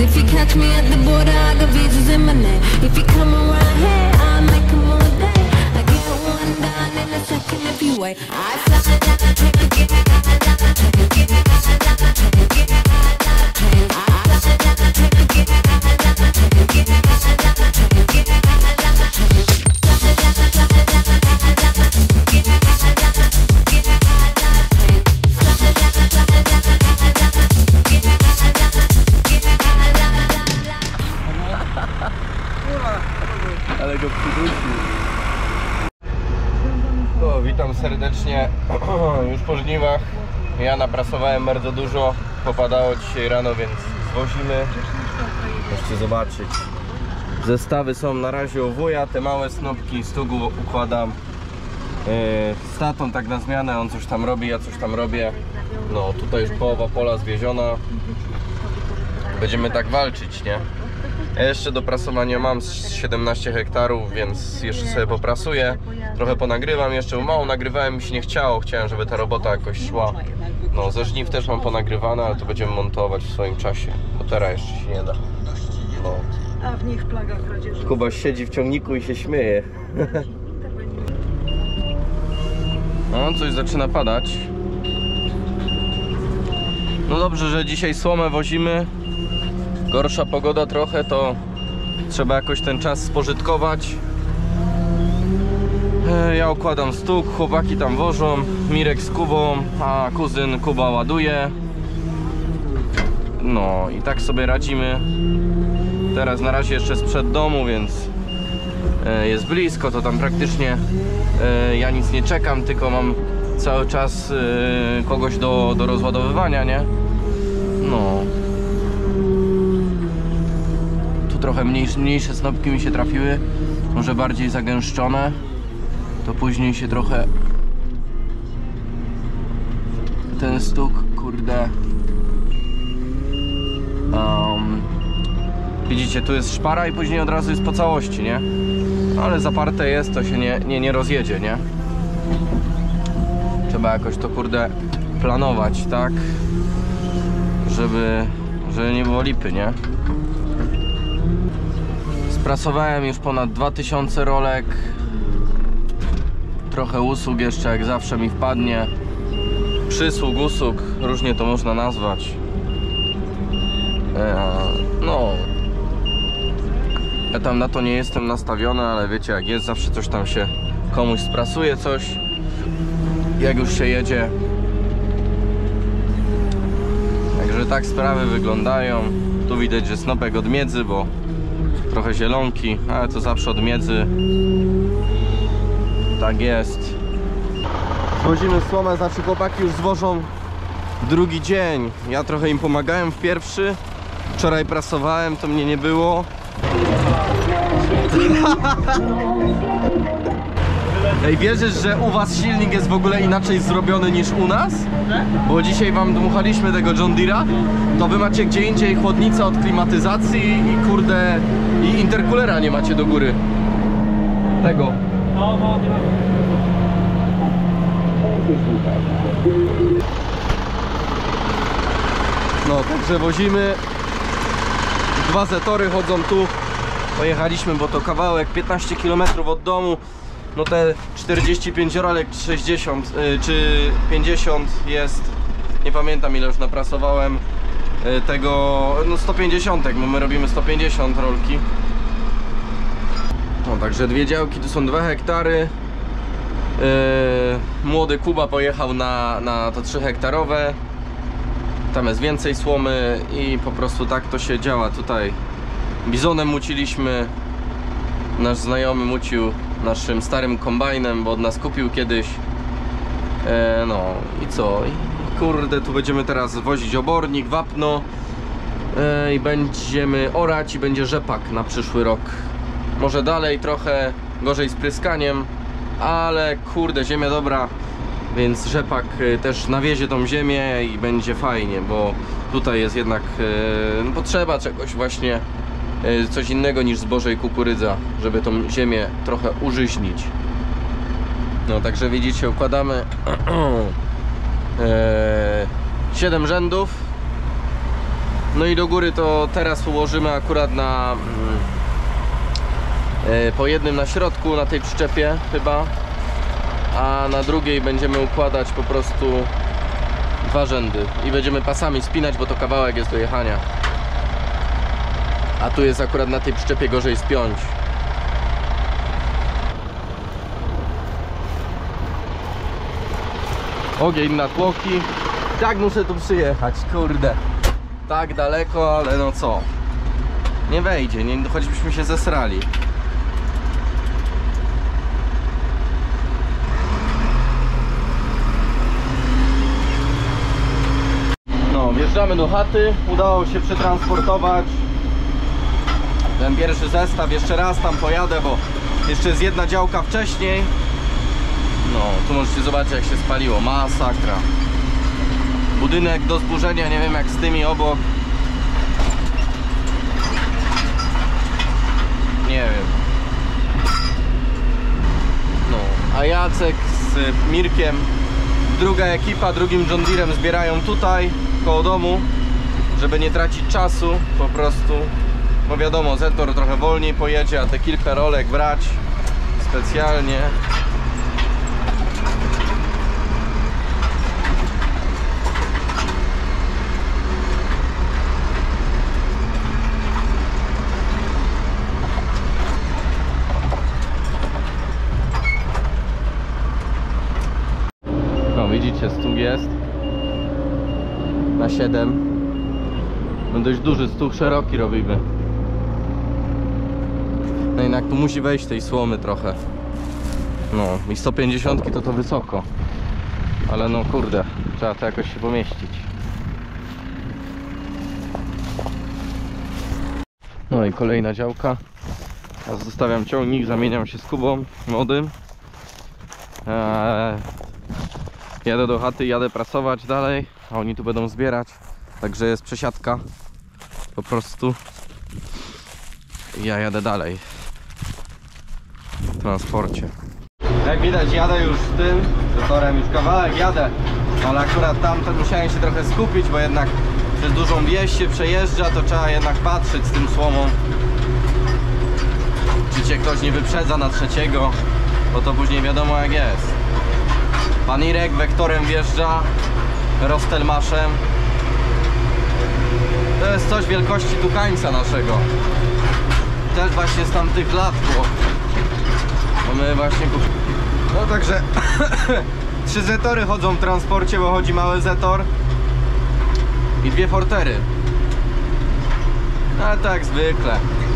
If you catch me at the border, I got visas in my name. If you come around here, I'll make them all day. I get one down in a second if you wait. I fly down, take a get out, take a get out, take a get out, take a get out, take a get out. Ale go przydusił. O, witam serdecznie. Już po żniwach. Ja naprasowałem bardzo dużo. Popadało dzisiaj rano, więc zwozimy. Możecie zobaczyć. Zestawy są na razie u wuja. Te małe snopki z tugu układam z tatą tak na zmianę. On coś tam robi, ja coś tam robię. No tutaj już połowa pola zwieziona. Będziemy tak walczyć, nie? Ja jeszcze do prasowania mam 17 hektarów, więc jeszcze sobie poprasuję. Trochę ponagrywam jeszcze, bo mało nagrywałem, mi się nie chciało. Chciałem, żeby ta robota jakoś szła. No, ze żniw też mam ponagrywane, ale to będziemy montować w swoim czasie, bo teraz jeszcze się nie da. No. A w nich plaga kradzieży. Kuba siedzi w ciągniku i się śmieje. No, coś zaczyna padać. No dobrze, że dzisiaj słomę wozimy. Gorsza pogoda trochę, to trzeba jakoś ten czas spożytkować. Ja układam stóg, chłopaki tam wożą, Mirek z Kubą, a kuzyn Kuba ładuje. No i tak sobie radzimy. Teraz na razie jeszcze sprzed domu, więc jest blisko, to tam praktycznie ja nic nie czekam, tylko mam cały czas kogoś do rozładowywania, nie? No. Trochę mniejsze snopki mi się trafiły, może bardziej zagęszczone, to później się trochę ten stóg, kurde, widzicie, tu jest szpara i później od razu jest po całości, nie? Ale zaparte jest, to się nie rozjedzie, nie? Trzeba jakoś to, kurde, planować, tak? Żeby nie było lipy, nie? Sprasowałem już ponad 2000 rolek. Trochę usług jeszcze, jak zawsze mi wpadnie. Przysług, usług, różnie to można nazwać. No, ja tam na to nie jestem nastawiony, ale wiecie jak jest, zawsze coś tam się komuś sprasuje, coś jak już się jedzie. Także tak sprawy wyglądają. Tu widać, że snopek od miedzy, bo trochę zielonki, ale to zawsze od miedzy. Tak jest. Zwozimy słomę, znaczy chłopaki już zwożą drugi dzień. Ja trochę im pomagałem w pierwszy. Wczoraj prasowałem, to mnie nie było. Ej, wierzysz, że u was silnik jest w ogóle inaczej zrobiony niż u nas? Bo dzisiaj wam dmuchaliśmy tego John Deere'a. To wy macie gdzie indziej chłodnicę od klimatyzacji i kurde, i intercoolera nie macie do góry. Tego. No, także wozimy. Dwa zetory chodzą tu. Pojechaliśmy, bo to kawałek 15 km od domu. No te 45 rolek, 60 czy 50 jest. Nie pamiętam ile już naprasowałem tego, no 150, bo my robimy 150 rolki. No także dwie działki, tu są 2 hektary. Młody Kuba pojechał na to 3 hektarowe. Tam jest więcej słomy i po prostu tak to się działa tutaj. Bizonem muciliśmy. Nasz znajomy mucił naszym starym kombajnem, bo od nas kupił kiedyś. No i co? I kurde, tu będziemy teraz wozić obornik, wapno i będziemy orać i będzie rzepak na przyszły rok. Może dalej trochę gorzej z pryskaniem, ale kurde, ziemia dobra, więc rzepak też nawiezie tą ziemię i będzie fajnie, bo tutaj jest jednak potrzeba czegoś właśnie, coś innego niż zboże i kukurydza, żeby tą ziemię trochę użyźnić. No także widzicie, układamy 7 rzędów. No i do góry to teraz ułożymy akurat na po jednym na środku, na tej przyczepie chyba, a na drugiej będziemy układać po prostu 2 rzędy i będziemy pasami spinać, bo to kawałek jest do jechania, a tu jest akurat na tej przyczepie gorzej spiąć. Ogień na tłoki. Tak muszę tu przyjechać, kurde. Tak daleko, ale no co? Nie wejdzie, nie, choćbyśmy się zesrali. No, wjeżdżamy do chaty. Udało się przetransportować ten pierwszy zestaw. Jeszcze raz tam pojadę, bo jeszcze jest jedna działka wcześniej. No, tu możecie zobaczyć, jak się spaliło. Masakra. Budynek do zburzenia, nie wiem jak z tymi obok. Nie wiem. No, a Jacek z Mirkiem, druga ekipa, drugim John Deerem zbierają tutaj, koło domu, żeby nie tracić czasu po prostu. Bo wiadomo, Zetor trochę wolniej pojedzie, a te kilka rolek brać specjalnie. No widzicie, stół jest na 7. No dość duży stół, szeroki robimy. No jednak tu musi wejść tej słomy trochę. No i 150 to wysoko. Ale no kurde, trzeba to jakoś się pomieścić. No i kolejna działka. Teraz zostawiam ciągnik, zamieniam się z Kubą młodym. Jadę do chaty, jadę prasować dalej, a oni tu będą zbierać. Także jest przesiadka po prostu. I ja jadę dalej w transporcie. Jak widać, jadę już tym Zetorem, już kawałek jadę, ale akurat tamten musiałem się trochę skupić, bo jednak przez dużą wieś się przejeżdża, to trzeba jednak patrzeć z tym słomą, czy cię ktoś nie wyprzedza na trzeciego, bo to później wiadomo jak jest. Pan Irek wektorem wjeżdża, Rostelmaszem. To jest coś wielkości tukańca naszego. Też właśnie z tamtych lat, bo my właśnie no także 3 Zetory chodzą w transporcie, bo chodzi mały Zetor i 2 Fortery. Ale tak jak zwykle.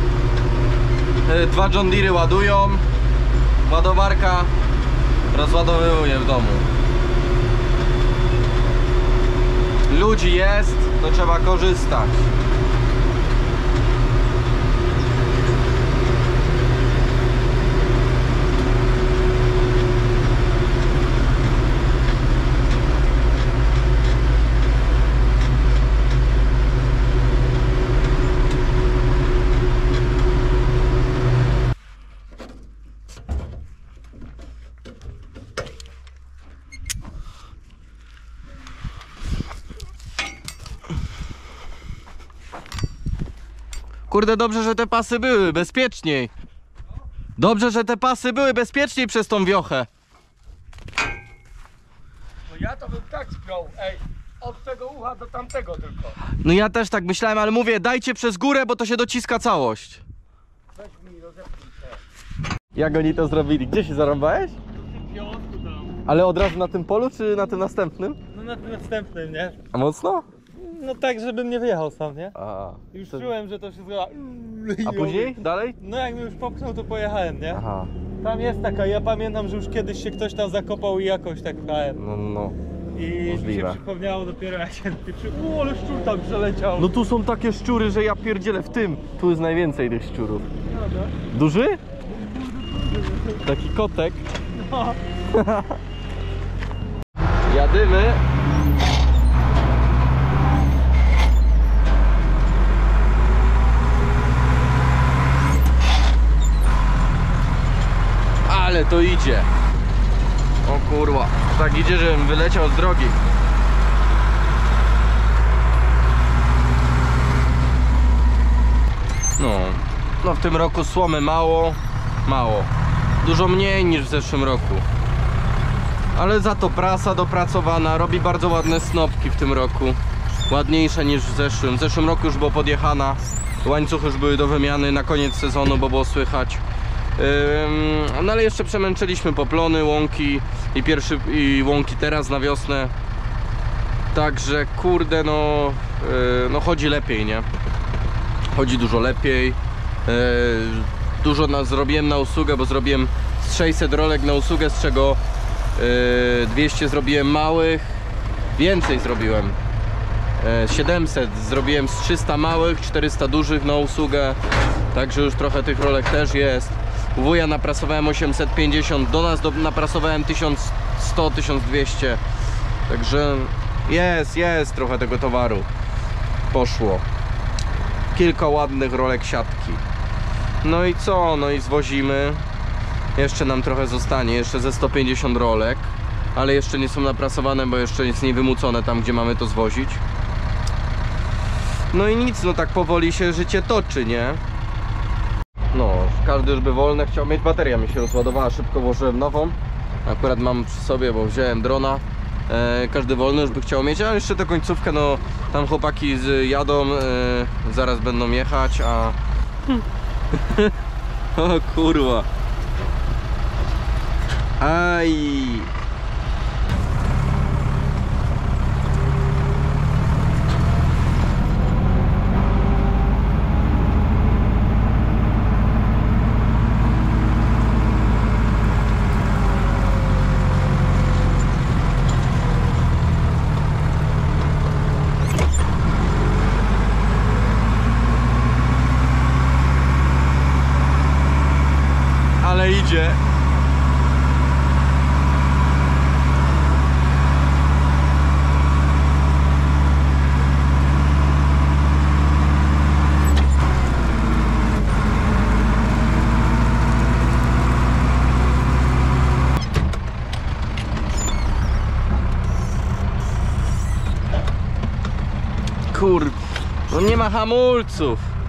2 John Deery ładują, ładowarka rozładowuje w domu. Ludzi jest, to trzeba korzystać. Kurde, dobrze, że te pasy były bezpieczniej. Dobrze, że te pasy były bezpieczniej przez tą wiochę. No ja to bym tak spiął, ej, od tego ucha do tamtego tylko. No ja też tak myślałem, ale mówię, dajcie przez górę, bo to się dociska całość. Weź mi, rozepnij się. Jak oni to zrobili? Gdzie się zarąbałeś? W tym kiosku tam. Ale od razu na tym polu, czy na tym następnym? No na tym następnym, nie? A mocno? No tak, żebym nie wyjechał sam, nie? A, Już to... czułem, że to się zrobiło. A później? Dalej? No jak mnie już popchnął, to pojechałem, nie? Aha, Tam jest taka, ja pamiętam, że już kiedyś się ktoś tam zakopał i jakoś tak pchałem. no. I mi możliwe. się przypomniało dopiero jak się ale szczur tam przeleciał. No tu są takie szczury, że ja pierdzielę w tym. Tu jest najwięcej tych szczurów. Prawda? Duży? Taki kotek. No. Jadymy. Ale to idzie. O kurwa, tak idzie, żebym wyleciał z drogi. tym roku słomy mało. Dużo mniej niż w zeszłym roku. Ale za to prasa dopracowana, robi bardzo ładne snopki w tym roku. Ładniejsze niż w zeszłym. W zeszłym roku już było podjechana. Łańcuchy już były do wymiany na koniec sezonu, bo było słychać. No ale jeszcze przemęczyliśmy poplony, łąki i łąki teraz na wiosnę. Także kurde, no chodzi lepiej, nie? Chodzi dużo lepiej. Dużo zrobiłem na usługę, bo zrobiłem z 600 rolek na usługę, z czego 200 zrobiłem małych. Więcej zrobiłem. 700 zrobiłem z 300 małych, 400 dużych na usługę. Także już trochę tych rolek też jest. U wuja naprasowałem 850, do nas naprasowałem 1100, 1200. Także jest trochę tego towaru. Poszło. Kilka ładnych rolek siatki. No i co? No i zwozimy. Jeszcze nam trochę zostanie, jeszcze ze 150 rolek. Ale jeszcze nie są naprasowane, bo jeszcze jest niewymucone tam, gdzie mamy to zwozić. No i nic, no tak powoli się życie toczy, nie? No, każdy już by wolne chciał mieć. Bateria mi się rozładowała, szybko włożyłem nową. Akurat mam przy sobie, bo wziąłem drona. Każdy wolny już by chciał mieć, a jeszcze tę końcówkę, no tam chłopaki jadą, zaraz będą jechać, a... O kurwa. Aj. Ale idzie. Kur... No nie ma hamulców.